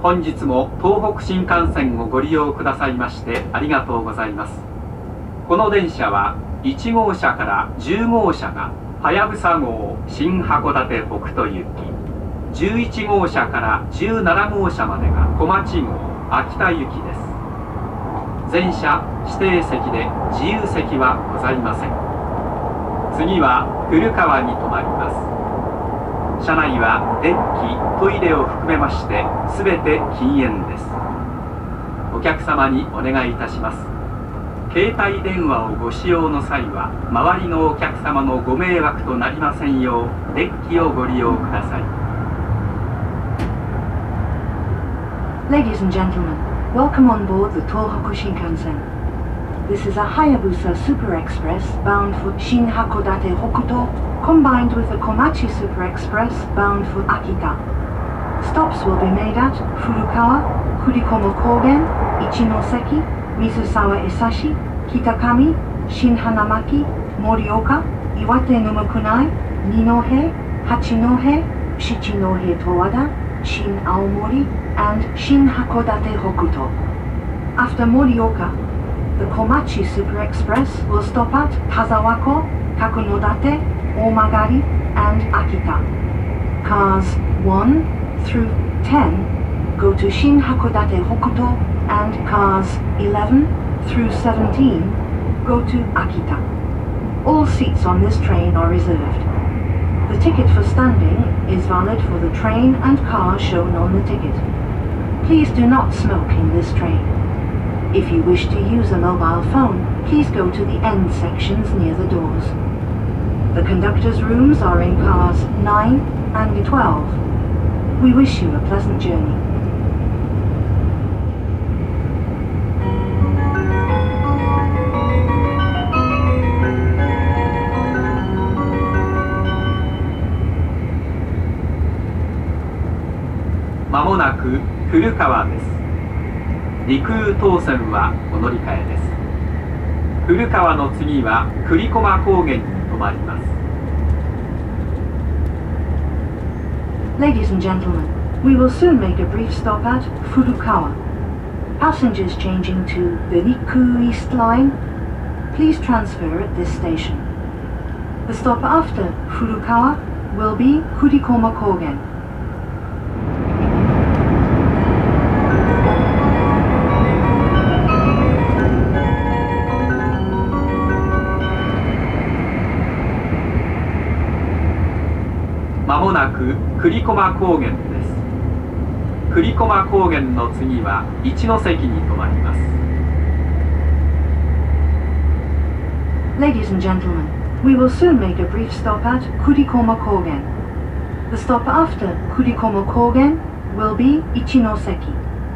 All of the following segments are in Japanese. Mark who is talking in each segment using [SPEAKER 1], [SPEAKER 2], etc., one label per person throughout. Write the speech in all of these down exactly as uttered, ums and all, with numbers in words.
[SPEAKER 1] 本日も東北新幹線をご利用くださいましてありがとうございます。この電車はいち号車からじゅう号車がはやぶさ号新函館北斗行き、じゅういち号車からじゅうなな号車までが小町号秋田行きです。全車指定席で自由席はございません。次は古川に停まります。車内は電気、トイレを含めまして全て禁煙です。お客様にお願いいたします。携帯電話をご使用の際は周りのお客様のご迷惑となりませんようデッキをご利用ください。
[SPEAKER 2] Ladies and gentlemen, welcome on board the Tohoku Shinkansen. This is a Hayabusa Super Express bound for Shin Hakodate Hokuto, combined with the Komachi Super Express bound for Akita. Stops will be made at Furukawa, Kurikomo Kogen, Ichinoseki, Mizusawa Esashi, Kitakami, Shin Hanamaki, Morioka, Iwate Numakunai, Ninohe, Hachinohe, Shichinohe Towada, Shin Aomori, and Shin Hakodate Hokuto. After Morioka, the Komachi Super Express will stop at Tazawako, Kakunodate, Omagari, and Akita. Cars one through ten go to Shin Hakodate Hokuto, and cars eleven through seventeen go to Akita. All seats on this train are reserved. The ticket for standing is valid for the train and car shown on the ticket. Please do not smoke in this train. If you wish to use a mobile phone, please go to the end sections near the doors. The conductor's rooms are in cars nine and twelve. We wish you a pleasant journey.
[SPEAKER 1] まもなく古川です。陸羽東線はお乗り換えです。古川の次は栗駒高原に停まります。
[SPEAKER 2] Ladies and gentlemen, we will soon make a brief stop at Furukawa. Passengers changing to the Riku East Line, please transfer at this station. The stop after Furukawa will be Kurikoma Kogen.
[SPEAKER 1] まもなく栗駒高原です。栗駒高原の次は一ノ関に停まります。
[SPEAKER 2] Ladies and gentlemen, we will soon make a brief stop at Kurikoma Kogen. The stop after Kurikoma Kogen will be Ichinoseki.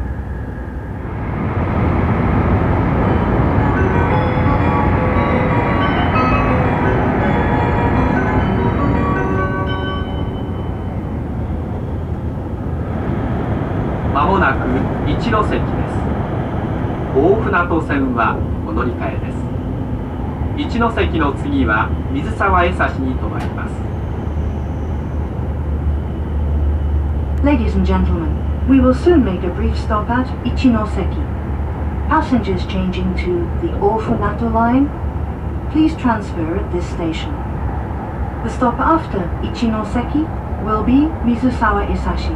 [SPEAKER 1] まもなく一ノ関です。大船渡線はお乗り換えです。一ノ関の次は水沢江差に停まります。
[SPEAKER 2] Ladies and gentlemen, we will soon make a brief stop at Ichinoseki. Passengers changing to the Ofunato line, please transfer at this station. The stop after Ichinoseki will be Mizusawa Esashi.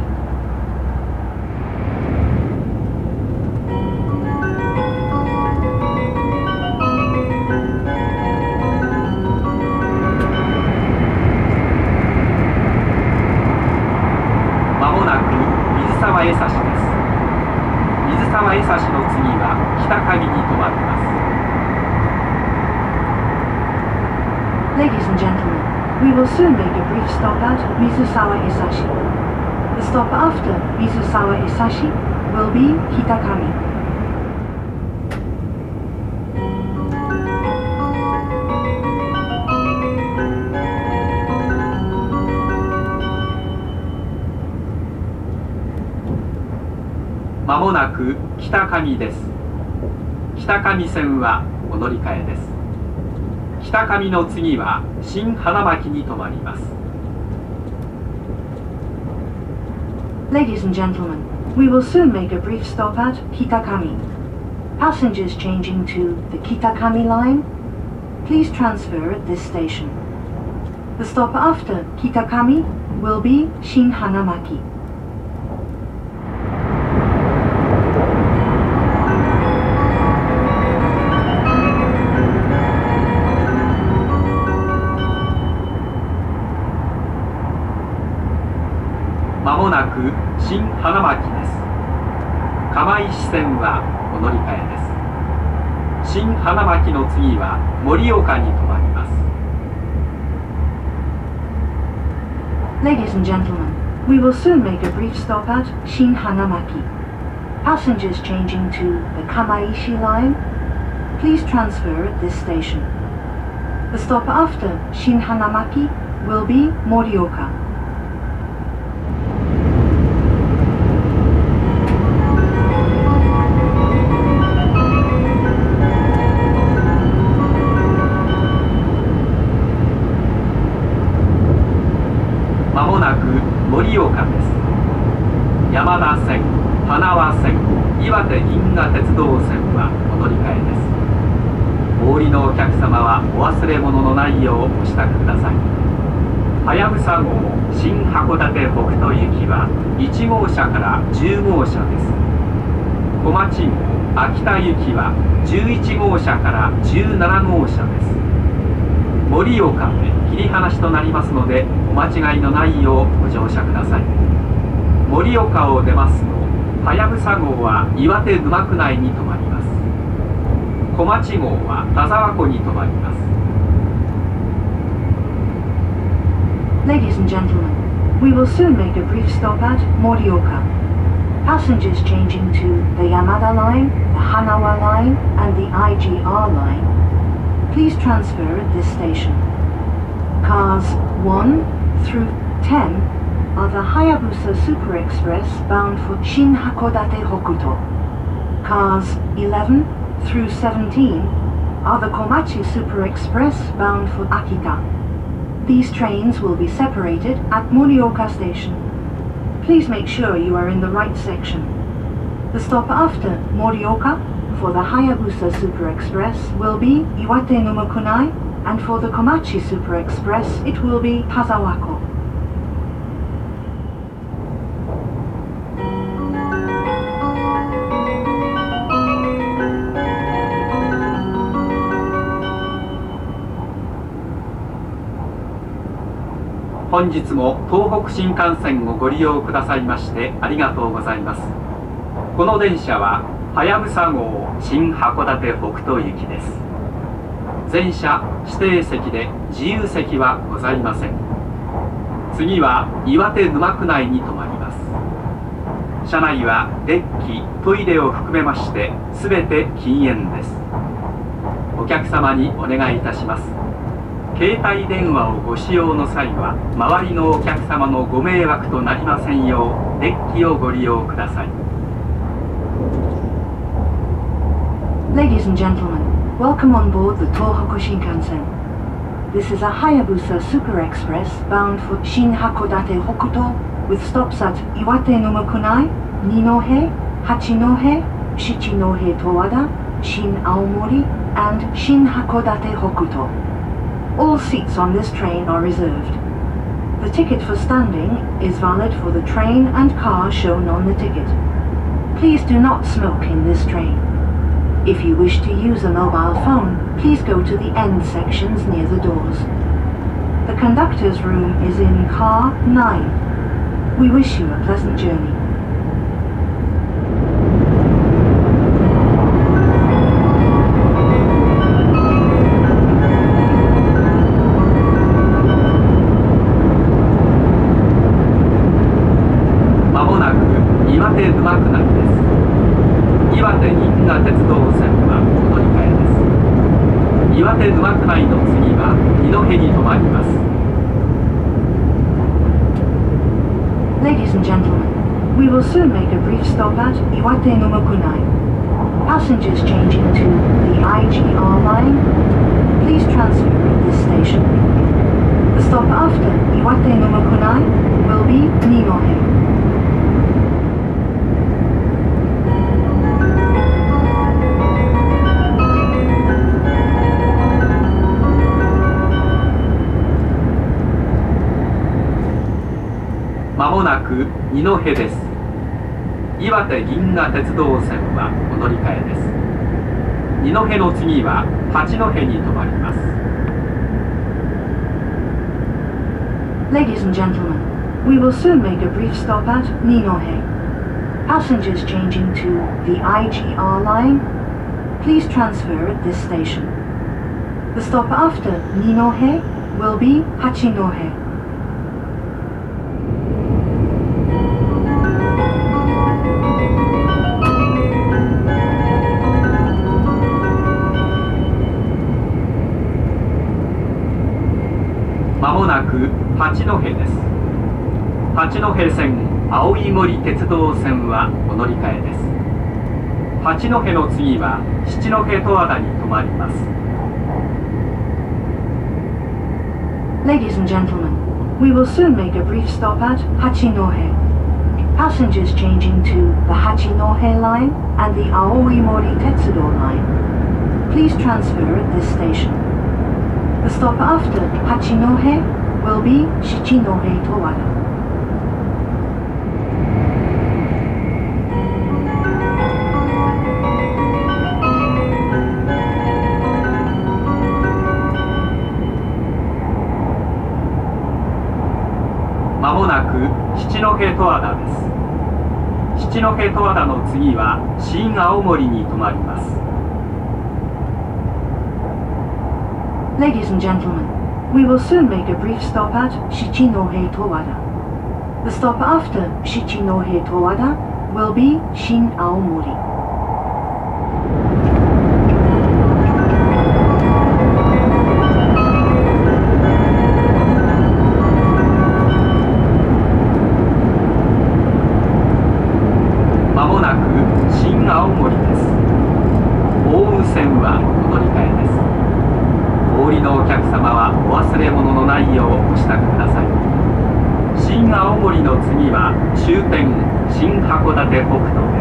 [SPEAKER 1] 江差です。水沢江差の次は北上に停まります。
[SPEAKER 2] Ladies and gentlemen, we will soon make a brief stop at Mizusawa Esashi. The stop after Mizusawa Esashi will be Kitakami.
[SPEAKER 1] まもなく北上です。北上線はお乗り換えです。北上の次は新花巻に停まります。
[SPEAKER 2] Ladies and gentlemen, We will soon make a brief stop at Kitakami. Passengers changing to the Kitakami line, please transfer at this station. The stop after Kitakami will be Shin Hanamaki.
[SPEAKER 1] まもなく新花巻です。釜石線はお乗り換えです。新花巻の次は盛岡に停まります。
[SPEAKER 2] Ladies and gentlemen, we will soon make a brief stop at Shin Hanamaki. Passengers changing to the Kamaishi line, please transfer at this station. The stop after Shin Hanamaki will be Morioka.
[SPEAKER 1] まもなく盛岡です。山田線、花輪線、岩手銀河鉄道線はお乗り換えです。お降りのお客様はお忘れ物のないようお支度ください。はやぶさ号新函館北斗行きはいち号車からじゅう号車です。小町号秋田行きはじゅういち号車からじゅうなな号車です。盛岡で切り離しとなりますのでお間違いのないようご乗車ください。盛岡を出ますとはやぶさ号は岩手沼区内に停まります。小町号は田沢湖に停まります。
[SPEAKER 2] Ladies and gentlemen, we will soon make a brief stop at Morioka. Passengers changing to the Yamada line, the Hanawa line, and the I G R line, please transfer at this station. Cars one through ten are the Hayabusa Super Express bound for Shin Hakodate Hokuto. Cars eleven through seventeen are the Komachi Super Express bound for Akita. These trains will be separated at Morioka Station. Please make sure you are in the right section. The stop after Morioka for the Hayabusa Super Express will be Iwate no Mokunai, and for the Komachi Super Express it will be Tazawako.
[SPEAKER 1] 本日も東北新幹線をご利用くださいましてありがとうございます。この電車ははやぶさ号新函館北斗行きです。全車指定席で自由席はございません。次は岩手沼区内に停まります。車内はデッキ、トイレを含めましてすべて禁煙です。お客様にお願いいたします。携帯電話をご使用の際は周りのお客様のご迷惑となりませんようデッキをご利用ください。
[SPEAKER 2] Ladies and gentlemen, welcome on board the Tohoku Shinkansen. This is a Hayabusa Super Express bound for Shin Hakodate Hokuto with stops at Iwate no Mokunai, Ninohe, Hachinohe, Shichinohe Towada, Shin Aomori, and Shin Hakodate Hokuto. All seats on this train are reserved. The ticket for standing is valid for the train and car shown on the ticket. Please do not smoke in this train. If you wish to use a mobile phone, please go to the end sections near the doors. The conductor's room is in car nine. We wish you a pleasant journey.
[SPEAKER 1] 岩手沼区内です。岩手銀河鉄道線はお乗り換えです。岩手沼区内の次は二戸に停まります。
[SPEAKER 2] Ladies and gentlemen, we will soon make a brief stop at Iwate no Mokunai. Passengers changing to the I G R line, please transfer at this station. The stop after Iwate no Mokunai will be Ninohe.
[SPEAKER 1] まもなく二戸です。岩手銀河鉄道線はお乗り換えです。二戸の次は八戸に停まります。
[SPEAKER 2] Ladies and gentlemen, we will soon make a brief stop at Ninohe. Passengers changing to the I G R line, please transfer at this station. The stop after Ninohe will be Hachinohe.
[SPEAKER 1] まもなく八戸です。八戸線青い森鉄道線はお乗り換えです。八戸の次は七戸十和田に停まります。
[SPEAKER 2] Ladies and gentlemen, we will soon make a brief stop at Hachinohe. Passengers changing to the Hachinohe line and the Aoi-Mori Tetsudo line, please transfer at this station. The stop after Hachinohe will be Shichinohe Towada.
[SPEAKER 1] まもなく七戸十和田です。七戸十和田の次は新青森に停まります。
[SPEAKER 2] Ladies and gentlemen, we will soon make a brief stop at Shichinohe Towada. The stop after Shichinohe Towada will be Shin Aomori.
[SPEAKER 1] まもなく新青森です。奥羽線はお乗り換えです。お降りのお客様はお忘れ物のないようお支度ください。新青森の次は終点新函館北斗です。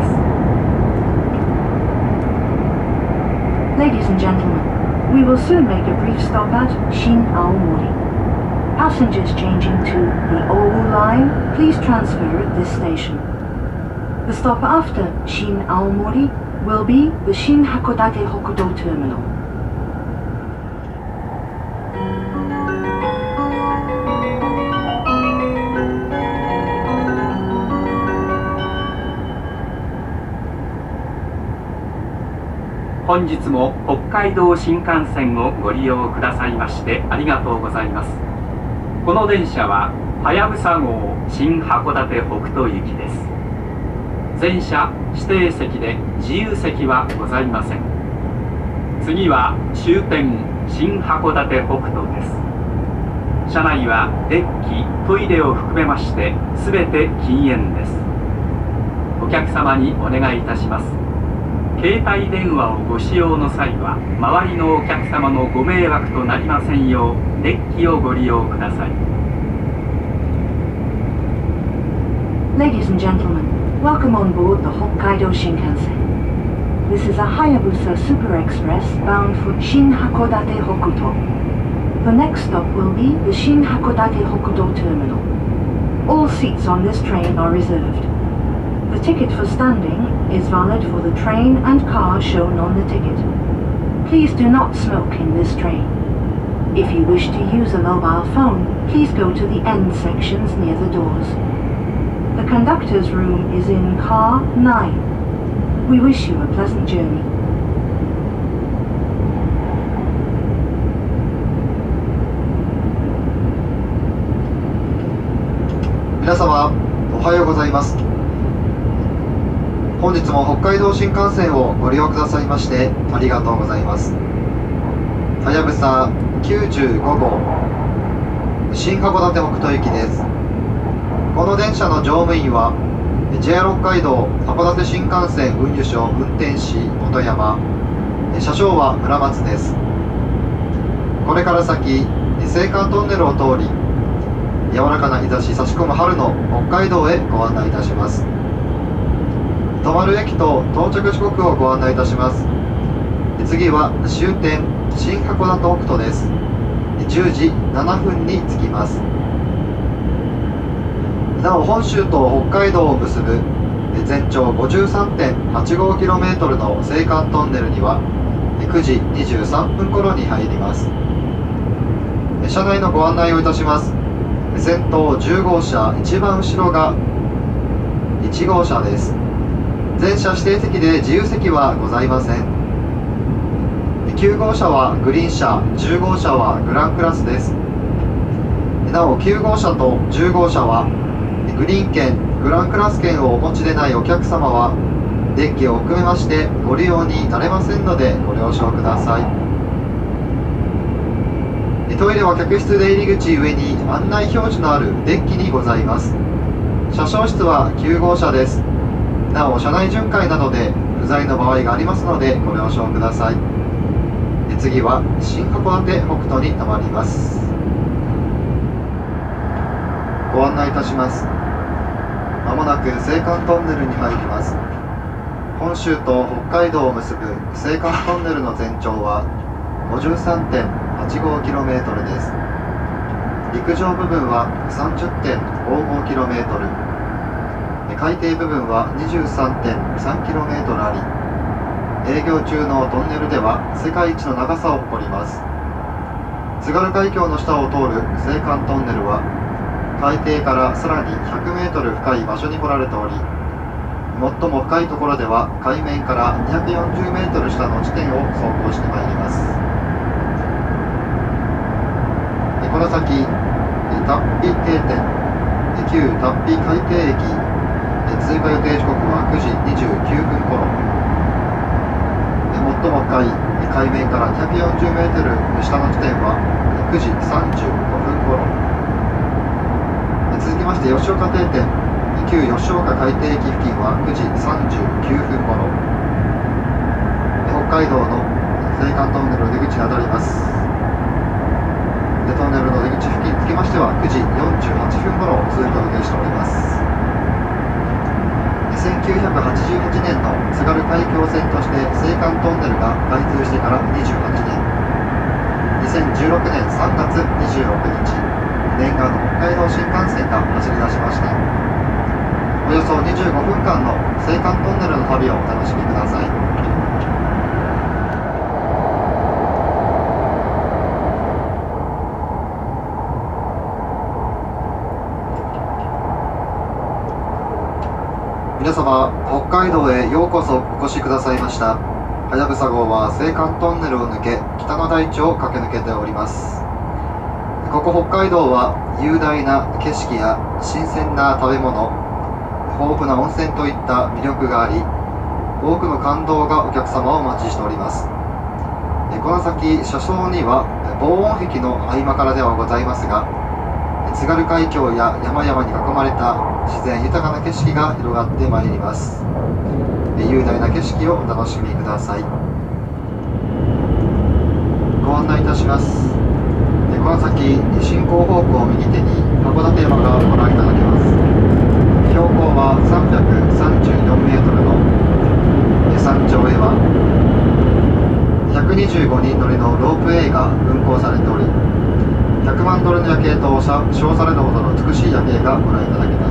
[SPEAKER 2] Ladies and gentlemen, we will soon make a brief stop at Shin Aomori. Passengers changing to the Owu line, please transfer at this station. The stop after Shin Aomori will be the Shin Hakodate Hokuto Terminal.
[SPEAKER 1] 本日も北海道新幹線をご利用くださいましてありがとうございます。この電車ははやぶさ号新函館北斗行きです。全車指定席で自由席はございません。次は終点新函館北斗です。車内はデッキ、トイレを含めましてすべて禁煙です。お客様にお願いいたします。携帯電話をご使用の際は周りのお客様のご迷惑となりませんようデッキをご利用ください。
[SPEAKER 2] Ladies and gentlemen, welcome on board the Hokkaido Shinkansen. This is a Hayabusa Super Express bound for Shin Hakodate Hokuto. The next stop will be the Shin Hakodate Hokuto Terminal. All seats on this train are reserved. The ticket for standing is valid for the train and car shown on the ticket. Please do not smoke in this train. If you wish to use a mobile phone, please go to the end sections near the doors. The conductor's room is in car nine. We wish you a pleasant journey.
[SPEAKER 3] 皆様、おはようございます。本日も北海道新幹線をご利用くださいましてありがとうございます。はやぶさきゅうじゅうご号新函館北斗行きです。この電車の乗務員は ジェイアール 北海道函館新幹線運輸所運転士本山、車掌は村松です。これから先青函トンネルを通り柔らかな日差し差し込む春の北海道へご案内いたします。止まる駅と到着時刻をご案内いたします。次は終点新函館北斗です。じゅうじななふんに着きます。 なお本州と北海道を結ぶ全長 ごじゅうさんてんはちごキロメートル の青函トンネルにはくじにじゅうさんぷん頃に入ります。車内のご案内をいたします。先頭じゅう号車、一番後ろがいち号車です。全車指定席で自由席はございません。きゅう号車はグリーン車、じゅう号車はグランクラスです。なおきゅう号車とじゅう号車はグリーン券、グランクラス券をお持ちでないお客様はデッキを含めましてご利用になれませんのでご了承ください。トイレは客室出入り口上に案内表示のあるデッキにございます。車掌室はきゅう号車です。なお車内巡回などで不在の場合がありますのでご了承ください。次は新函館北斗に停まります。ご案内いたします。まもなく青函トンネルに入ります。本州と北海道を結ぶ青函トンネルの全長は ごじゅうさんてんはちごキロメートル です。陸上部分は さんじゅってんごごキロメートル、海底部分は にじゅうさんてんさんキロメートル あり、営業中のトンネルでは世界一の長さを誇ります。津軽海峡の下を通る青函トンネルは海底からさらに ひゃくメートル 深い場所に掘られており、最も深いところでは海面からにひゃくよんじゅうメートル下の地点を走行してまいります。この先達比定点、旧達比海底駅通過予定時刻はくじにじゅうきゅうふん頃、最も深い海面からにひゃくよんじゅうメートル下の地点はくじさんじゅうごふん頃。続きまして吉岡定点、旧吉岡海底駅付近はくじさんじゅうきゅうふん頃。北海道の青函トンネルの出口に当たります。トンネルの出口付近につきましてはくじよんじゅうはっぷん頃通過予定しております。せんきゅうひゃくはちじゅうはちねんの津軽海峡線として青函トンネルが開通してからにじゅうはちねん、にせんじゅうろくねんさんがつにじゅうろくにち、念願の北海道新幹線が走り出しました。およそにじゅうごふんかんの青函トンネルの旅をお楽しみください。皆様、北海道へようこそお越しくださいました。はやぶさ号は青函トンネルを抜け北の大地を駆け抜けております。ここ北海道は雄大な景色や新鮮な食べ物、豊富な温泉といった魅力があり、多くの感動がお客様をお待ちしております。この先車窓には防音壁の合間からではございますが、津軽海峡や山々に囲まれた自然豊かな景色が広がってまいります。雄大な景色をお楽しみください。ご案内いたします。この先進行方向右手に函館山がご覧いただけます。標高はさんびゃくさんじゅうよんメートルの山頂へはひゃくにじゅうごにん乗りのロープウェイが運行されており、ひゃくまんドルの夜景と称されるほどの美しい夜景がご覧いただけます。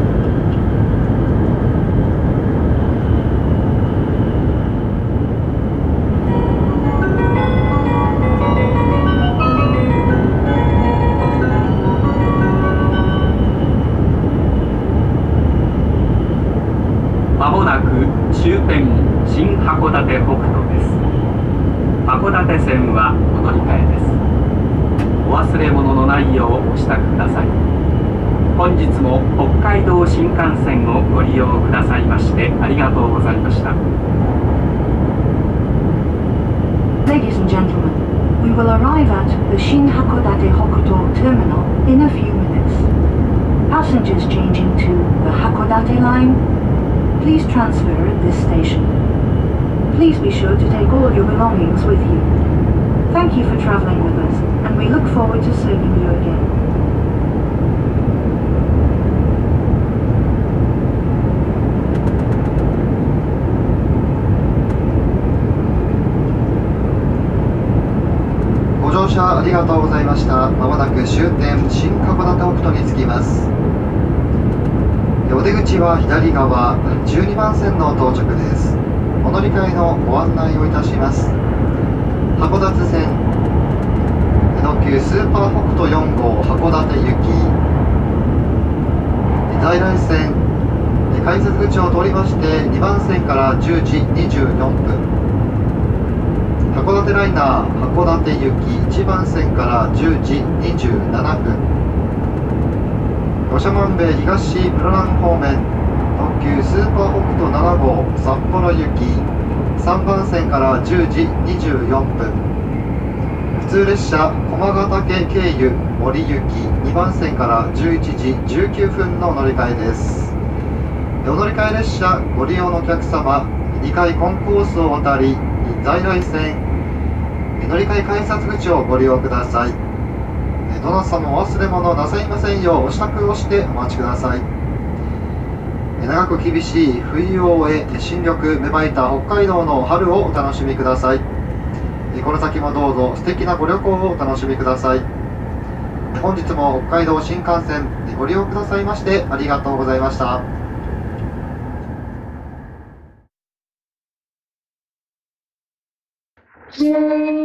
[SPEAKER 1] まもなく終点新函館北斗です。函館線はお乗り換えです。お忘れ物のないようお支度ください。本日も北海道新幹線をご利用くださいましてありがとうございました。
[SPEAKER 2] Ladies and gentlemen, we will arrive at the Shin Hakodate Hokuto terminal in a few minutes. Passengers changing to the Hakodate line, please transfer at this station. Please be sure to take all your belongings with you. Thank you for traveling with us, and we look forward to serving you again.
[SPEAKER 3] ご乗車ありがとうございました。まもなく終点新函館北斗に着きます。 お出口は左側じゅうにばん線の到着です。お乗り換えのご案内をいたします。函館線特急スーパー北斗よん号函館行き、在来線改札口を通りましてにばん線からじゅうじにじゅうよんぷん、函館ライナー函館行きいちばん線からじゅうじにじゅうななふん、長万部東室蘭方面特急スーパー北斗なな号札幌行きさんばん線からじゅうじにじゅうよんぷん、普通列車駒ヶ岳経由森行きにばん線からじゅういちじじゅうきゅうふんのお乗り換えです。お乗り換え列車ご利用のお客様、にかいコンコースを渡り在来線乗り換え改札口をご利用ください。どなた様お忘れ物なさいませんようお支度をしてお待ちください。長く厳しい冬を終え新緑芽生えた北海道の春をお楽しみください。この先もどうぞ素敵なご旅行をお楽しみください。本日も北海道新幹線ご利用くださいましてありがとうございました。
[SPEAKER 2] Yeah.